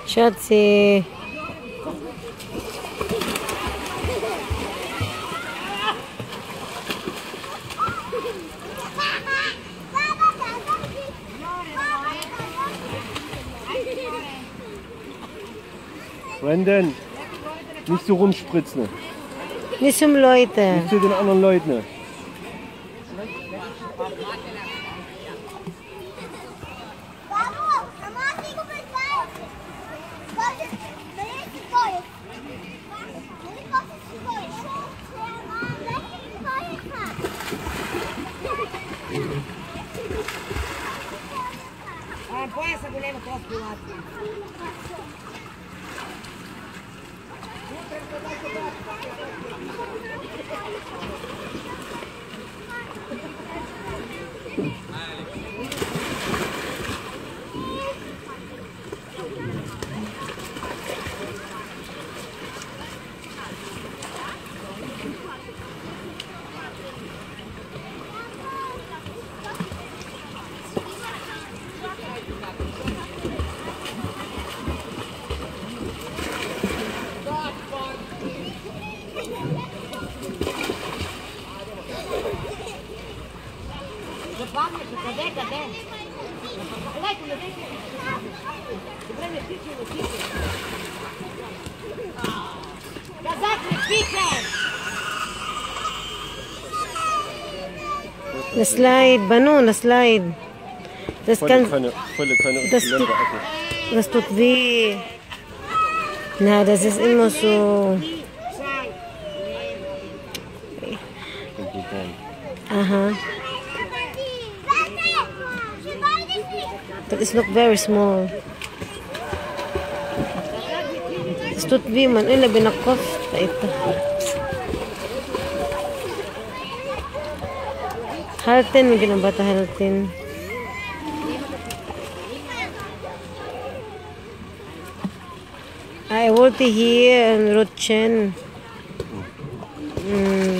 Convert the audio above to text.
Schatzi. Brandon, nicht so rumspritzen. Nicht zum Leute. Nicht zu den anderen Leuten. Slide, Banu, Slide. Das das tut weh. Na, das ist immer so. Aha. That is look very small. Das tut weh, man. Ila binakot. Ito. Halten, may ginabata halten. I worked here in Rochen.